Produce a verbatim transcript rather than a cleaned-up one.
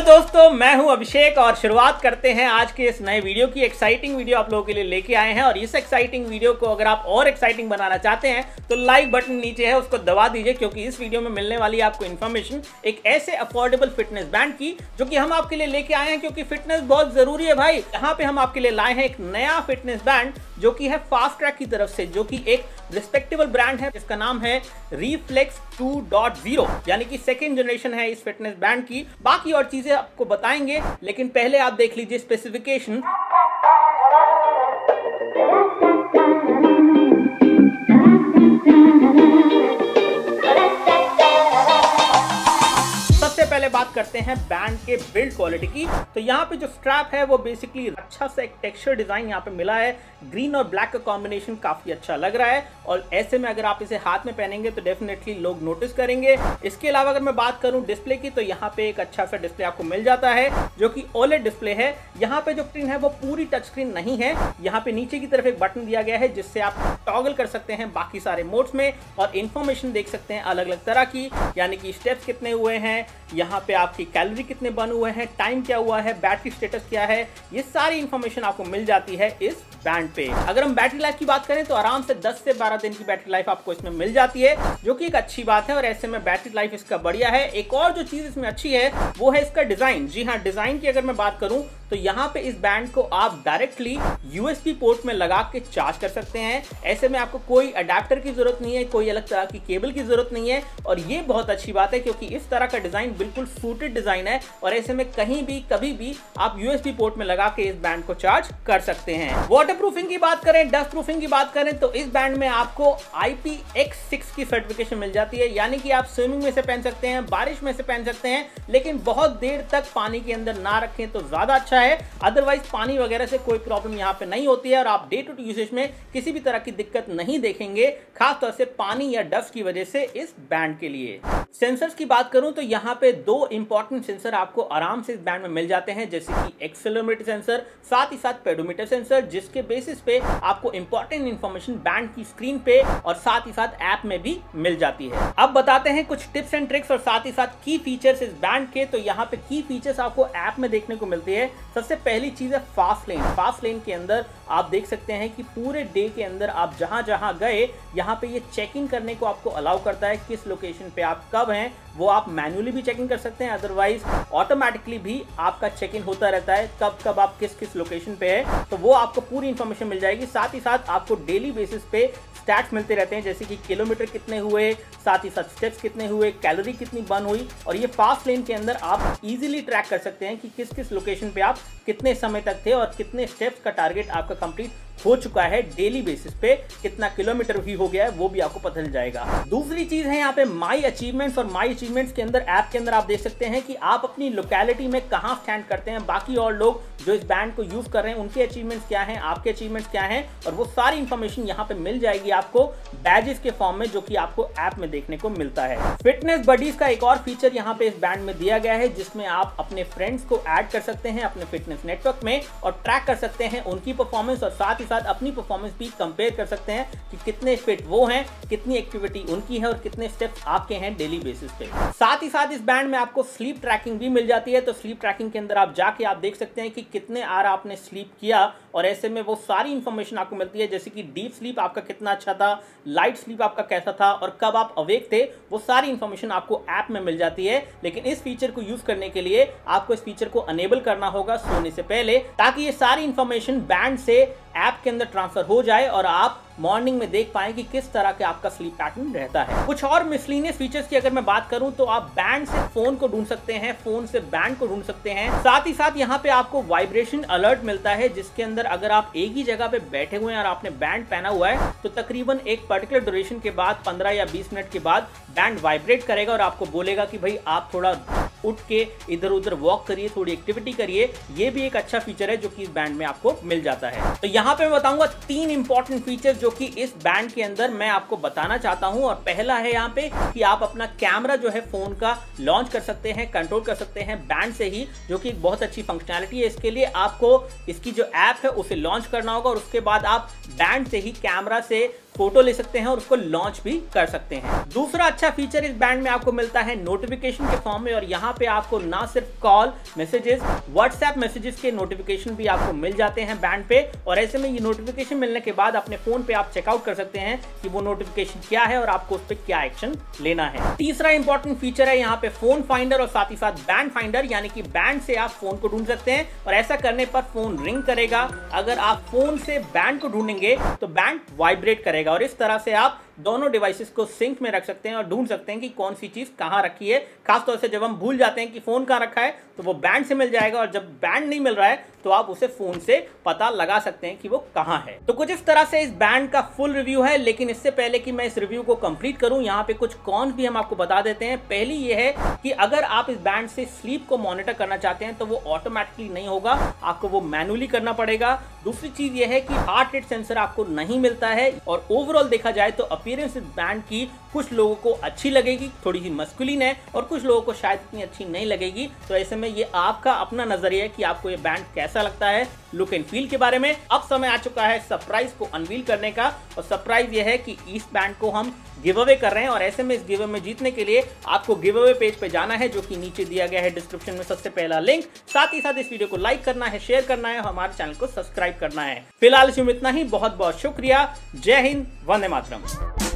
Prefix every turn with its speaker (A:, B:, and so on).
A: दोस्तों, मैं हूं अभिषेक और शुरुआत करते हैं आज के इस नए वीडियो की। एक्साइटिंग वीडियो आप लोगों के लिए लेके आए हैं और इस एक्साइटिंग वीडियो को अगर आप और एक्साइटिंग बनाना चाहते हैं तो लाइक बटन नीचे है, उसको दबा दीजिए, क्योंकि इस वीडियो में मिलने वाली आपको इन्फॉर्मेशन एक ऐसे अफोर्डेबल फिटनेस बैंड की जो कि हम आपके लिए लेके आए हैं, क्योंकि फिटनेस बहुत जरूरी है भाई। यहाँ पे हम आपके लिए लाए हैं एक नया फिटनेस बैंड जो कि है फास्ट ट्रैक की तरफ से, जो कि एक रिस्पेक्टेबल ब्रांड है जिसका नाम है रिफ्लेक्स टू पॉइंट ज़ीरो, यानी कि सेकेंड जनरेशन है इस फिटनेस बैंड की। बाकी और चीजें आपको बताएंगे, लेकिन पहले आप देख लीजिए स्पेसिफिकेशन। पहले बात करते हैं बैंड के बिल्ड क्वालिटी की। तो यहाँ पे जो स्ट्रैप है वो बेसिकली अच्छा सा एक टेक्सचर डिजाइन यहाँ पे मिला है। ग्रीन और ब्लैक का कॉम्बिनेशन काफी अच्छा लग रहा है और ऐसे में अगर आप इसे हाथ में पहनेंगे तो डेफिनेटली लोग नोटिस करेंगे। इसके अलावा अगर मैं बात करूं डिस्प्ले की, तो यहाँ पे एक अच्छा सा डिस्प्ले आपको मिल जाता है जो कि ओलेड डिस्प्ले है। यहाँ पे जो स्क्रीन है वो पूरी टच स्क्रीन नहीं है। यहाँ पे नीचे की तरफ एक बटन दिया गया है जिससे आप टॉगल कर सकते हैं बाकी सारे मोड्स में और इंफॉर्मेशन देख सकते हैं अलग अलग तरह की, यानी कि स्टेप्स कितने हुए हैं, यहाँ पे आपकी कैलोरी कितने बर्न हुए हैं, टाइम क्या हुआ है, बैटरी स्टेटस क्या है, ये सारी इंफॉर्मेशन आपको मिल जाती है इस बैंड पे। अगर हम बैटरी लाइफ की बात करें तो आराम से दस से बारह दिन की बैटरी लाइफ आपको इसमें मिल जाती है, जो कि एक अच्छी बात है और ऐसे में बैटरी लाइफ इसका बढ़िया है। एक और जो चीज इसमें अच्छी है वो है इसका डिजाइन। जी हाँ, डिजाइन की अगर मैं बात करूं तो यहाँ पे इस बैंड को आप डायरेक्टली यूएसबी पोर्ट में लगा के चार्ज कर सकते हैं। ऐसे में आपको कोई अडेप्टर की जरूरत नहीं है, कोई अलग तरह की केबल की जरूरत नहीं है और ये बहुत अच्छी बात है क्योंकि इस तरह का डिजाइन बिल्कुल सूटेड डिजाइन है और ऐसे में कहीं भी कभी भी आप यूएसबी पोर्ट में लगा के इस बैंड को चार्ज कर सकते हैं। वाटर प्रूफिंग की बात करें, डस्ट प्रूफिंग की बात करें तो इस बैंड में आपको आई पी एक्स सिक्स की सर्टिफिकेशन मिल जाती है, यानी कि आप स्विमिंग में से पहन सकते हैं, बारिश में से पहन सकते हैं, लेकिन बहुत देर तक पानी के अंदर ना रखें तो ज्यादा अच्छा है। अदरवाइज पानी वगैरह से कोई प्रॉब्लम यहाँ पे नहीं होती है और आप डे टू डे यूसेज में किसी भी तरह की दिक्कत नहीं देखेंगे, खासतौर से पानी या डस्ट की वजह से इस बैंड के लिए। सेंसर्स की बात करूं तो यहाँ पे दो इंपॉर्टेंट सेंसर आपको आराम से इस बैंड में मिल जाते हैं, जैसे कि एक्सेलेरोमीटर सेंसर, साथ ही साथ पेडोमीटर सेंसर, जिसके बेसिस पे आपको इंपॉर्टेंट इंफॉर्मेशन बैंड की स्क्रीन पे और साथ ही साथ ऐप में भी मिल जाती है। अब बताते हैं कुछ टिप्स एंड ट्रिक्स और साथ ही साथ की फीचर्स इस बैंड के। तो यहाँ पे की फीचर्स आपको ऐप में देखने को मिलती है। सबसे पहली चीज है फास्ट लेन। फास्ट लेन के अंदर आप देख सकते हैं कि पूरे डे के अंदर आप जहां जहां गए, यहाँ पे ये चेक इन करने को आपको अलाउ करता है किस लोकेशन पे आप कब हैं। वो आप मैन्युअली भी चेक इन कर सकते हैं, अदरवाइज ऑटोमेटिकली भी आपका चेक इन होता रहता है कब कब आप किस किस लोकेशन पे है, तो वो आपको पूरी इंफॉर्मेशन मिल जाएगी। साथ ही साथ आपको डेली बेसिस पे स्टैट्स मिलते रहते हैं, जैसे कि किलोमीटर कितने हुए, साथ ही साथ स्टेप्स कितने हुए, कैलोरी कितनी बर्न हुई, और ये फास्ट लेन के अंदर आप इजीली ट्रैक कर सकते हैं कि किस किस लोकेशन पे आप कितने समय तक थे और कितने स्टेप्स का टारगेट आपका कंप्लीट हो चुका है, डेली बेसिस पे कितना किलोमीटर भी हो गया है वो भी आपको पता चल जाएगा। दूसरी चीज है यहाँ पे माई अचीवमेंट्स, और माई अचीवमेंट्स के अंदर ऐप के अंदर आप देख सकते हैं कि आप अपनी लोकेलिटी में कहाँ स्टैंड करते हैं, बाकी और लोग जो इस बैंड को यूज कर रहे हैं उनके अचीवमेंट्स क्या हैं, आपके अचीवमेंट्स क्या हैं, और वो सारी इंफॉर्मेशन यहाँ पे मिल जाएगी आपको बैजेस के फॉर्म में, जो कि आपको ऐप में देखने को मिलता है। फिटनेस बडीज का एक और फीचर यहाँ पे इस बैंड में दिया गया है, जिसमें आप अपने फ्रेंड्स को ऐड कर सकते हैं अपने फिटनेस नेटवर्क में और ट्रैक कर सकते हैं उनकी परफॉर्मेंस और साथ ही साथ अपनी परफॉर्मेंस भी कंपेयर कर सकते हैं कि कितने फिट वो हैं, कितनी एक्टिविटी उनकी है और कितने स्टेप्स आपके हैं डेली बेसिस पे। साथ ही साथ इस बैंड में आपको स्लीप ट्रैकिंग भी मिल जाती है। तो स्लीप ट्रैकिंग के अंदर आप जाके आप देख सकते हैं कि कितने आवर आपने स्लीप किया और ऐसे में वो सारी इंफॉर्मेशन आपको मिलती है, जैसे कि डीप स्लीप आपका कितना अच्छा था, लाइट स्लीप आपका कैसा था और कब आप अवेक थे, वो सारी इंफॉर्मेशन आपको ऐप में मिल जाती है। लेकिन इस फीचर को यूज करने के लिए आपको इस फीचर को अनेबल करना होगा सोने से पहले, ताकि ये सारी इंफॉर्मेशन बैंड से ऐप के अंदर ट्रांसफर हो जाए और आप मॉर्निंग में देख पाएं कि किस तरह के आपका स्लीप पैटर्न रहता है। कुछ और मिसलिनियस फीचर्स की अगर मैं बात करूं तो आप बैंड से फोन को ढूंढ सकते हैं, फोन से बैंड को ढूंढ सकते हैं। साथ ही साथ यहाँ पे आपको वाइब्रेशन अलर्ट मिलता है, जिसके अंदर अगर आप एक ही जगह पे बैठे हुए हैं और आपने बैंड पहना हुआ है तो तकरीबन एक पर्टिकुलर ड्यूरेशन के बाद पंद्रह या बीस मिनट के बाद बैंड वाइब्रेट करेगा और आपको बोलेगा कि भाई आप थोड़ा उठ के इधर उधर वॉक करिए, थोड़ी एक्टिविटी करिए। ये भी एक अच्छा फीचर है जो कि इस बैंड में आपको मिल जाता है। तो यहाँ पे मैं बताऊंगा तीन इंपॉर्टेंट फीचर्स जो कि इस बैंड के अंदर मैं आपको बताना चाहता हूं। और पहला है यहाँ पे कि आप अपना कैमरा जो है फोन का लॉन्च कर सकते हैं, कंट्रोल कर सकते हैं बैंड से ही, जो कि एक बहुत अच्छी फंक्शनैलिटी है। इसके लिए आपको इसकी जो ऐप है उसे लॉन्च करना होगा और उसके बाद आप बैंड से ही कैमरा से फोटो ले सकते हैं और उसको लॉन्च भी कर सकते हैं। दूसरा अच्छा फीचर इस बैंड में आपको मिलता है नोटिफिकेशन के फॉर्म में, और यहाँ पे आपको ना सिर्फ कॉल मैसेजेस, व्हाट्सएप मैसेजेस के नोटिफिकेशन भी आपको मिल जाते हैं बैंड पे। और ऐसे में ये नोटिफिकेशन मिलने के बाद अपने फोन पे आप चेकआउट कर सकते हैं कि वो नोटिफिकेशन क्या है और आपको उस पर क्या एक्शन लेना है। तीसरा इंपॉर्टेंट फीचर है यहाँ पे फोन फाइंडर और साथ ही साथ बैंड फाइंडर, यानी कि बैंड से आप फोन को ढूंढ सकते हैं और ऐसा करने पर फोन रिंग करेगा। अगर आप फोन से बैंड को ढूंढेंगे तो बैंड वाइब्रेट करेगा और इस तरह से आप दोनों डिवाइसेस को सिंक में रख सकते हैं और ढूंढ सकते हैं कि कौन सी चीज कहां रखी है। खासतौर से जब हम भूल जाते हैं कि फोन कहां रखा है तो वो बैंड से मिल जाएगा, और जब बैंड नहीं मिल रहा है तो आप उसे फोन से पता लगा सकते हैं कि वो कहां है। तो कुछ इस तरह से इस बैंड का फुल रिव्यू है, लेकिन इससे पहले कि मैं इस रिव्यू को कंप्लीट करूं, यहाँ पे कुछ कॉन्स भी हम आपको बता देते हैं। पहली ये है कि अगर आप इस बैंड से स्लीप को मॉनिटर करना चाहते हैं तो वो ऑटोमेटिकली नहीं होगा, आपको वो मैनुअली करना पड़ेगा। दूसरी चीज ये है कि हार्ट रेट सेंसर आपको नहीं मिलता है, और ओवरऑल देखा जाए तो अपीयरेंस इस बैंड की कुछ लोगों को अच्छी लगेगी, थोड़ी सी मस्कुलिन है, और कुछ लोगों को शायद इतनी अच्छी नहीं लगेगी। तो ऐसे में ये आपका अपना नजरिया है कि आपको ये बैंड कैसा लगता है लुक एंड फील के बारे में। अब समय आ चुका है सरप्राइज को अनवील करने का, और सरप्राइज ये है कि इस बैंड को हम गिव अवे कर रहे हैं, और ऐसे में इस गिव अवे में जीतने के लिए आपको गिव अवे पेज पे जाना है, जो कि नीचे दिया गया है डिस्क्रिप्शन में सबसे पहला लिंक। साथ ही साथ इस वीडियो को लाइक करना है, शेयर करना है और हमारे चैनल को सब्सक्राइब करना है। फिलहाल इसमें इतना ही, बहुत बहुत शुक्रिया। जय हिंद, वंदे मातरम।